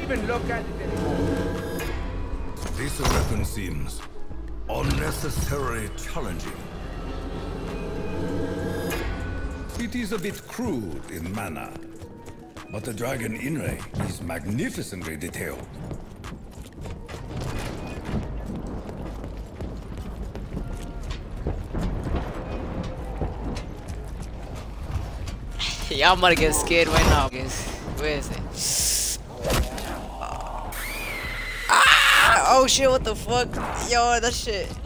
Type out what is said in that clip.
even look at it anymore. This weapon seems unnecessarily challenging. It is a bit crude in manner, but the dragon inlay is magnificently detailed. Y'all about to get scared right now, guys. Where is it? Ah! Oh shit, what the fuck? Yo, that shit.